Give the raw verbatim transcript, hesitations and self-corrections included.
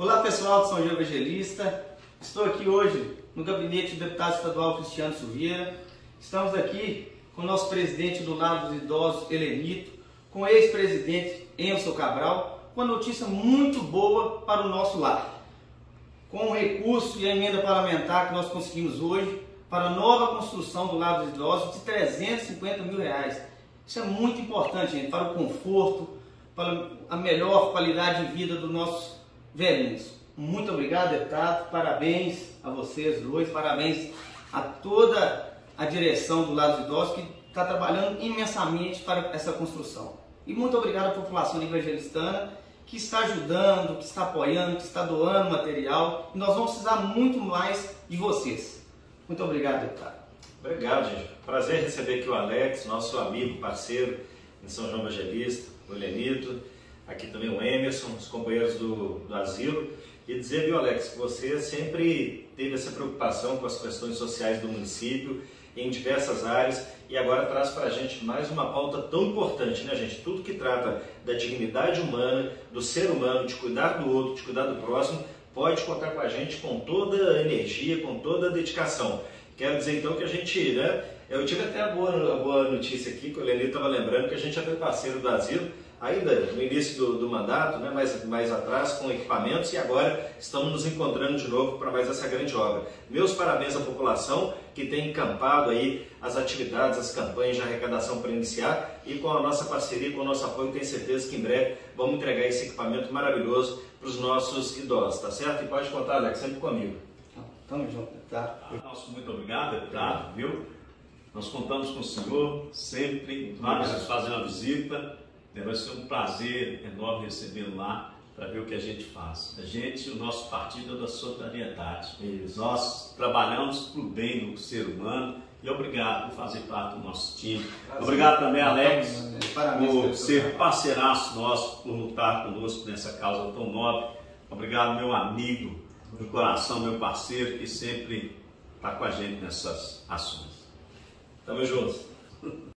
Olá pessoal de São João Evangelista, estou aqui hoje no gabinete do deputado estadual Cristiano Silveira. Estamos aqui com o nosso presidente do Lar dos Idosos, Helenito, com o ex-presidente Emerson Cabral, com uma notícia muito boa para o nosso lar. Com o recurso e a emenda parlamentar que nós conseguimos hoje para a nova construção do Lar dos Idosos de trezentos e cinquenta mil reais. Isso é muito importante, gente, para o conforto, para a melhor qualidade de vida dos nossos velhinhos. Muito obrigado, deputado. Parabéns a vocês dois, parabéns a toda a direção do Lar dos Idosos que está trabalhando imensamente para essa construção. E muito obrigado à população evangelistana que está ajudando, que está apoiando, que está doando material. E nós vamos precisar muito mais de vocês. Muito obrigado, deputado. Obrigado, gente. Prazer receber aqui o Alex, nosso amigo, parceiro em São João Evangelista, o Helenito, aqui também o Emerson, os companheiros do, do asilo. E dizer, viu, Alex, que você sempre teve essa preocupação com as questões sociais do município, em diversas áreas, e agora traz para a gente mais uma pauta tão importante, né, gente? Tudo que trata da dignidade humana, do ser humano, de cuidar do outro, de cuidar do próximo, pode contar com a gente com toda a energia, com toda a dedicação. Quero dizer então que a gente, né, eu tive até a boa, a boa notícia aqui, que o Helenito estava lembrando que a gente já foi parceiro do asilo, ainda no início do, do mandato, né, mais, mais atrás, com equipamentos, e agora estamos nos encontrando de novo para mais essa grande obra. Meus parabéns à população que tem encampado aí as atividades, as campanhas de arrecadação para iniciar, e com a nossa parceria, com o nosso apoio, tenho certeza que em breve vamos entregar esse equipamento maravilhoso para os nossos idosos, tá certo? E pode contar, Alex, sempre comigo. Tamo junto, deputado. Nosso muito obrigado, deputado, viu? Nós contamos com o senhor sempre, vamos fazer uma visita. Vai ser um prazer enorme recebê-lo lá para ver o que a gente faz. A gente, o nosso partido é da solidariedade. Isso. Nós trabalhamos para o bem do ser humano e obrigado por fazer parte do nosso time. Prazer. Obrigado também, Alex, Parabéns, por ser parceiraço nosso, por lutar conosco nessa causa tão nobre. Obrigado, meu amigo do coração, meu parceiro, que sempre está com a gente nessas ações. Tamo juntos.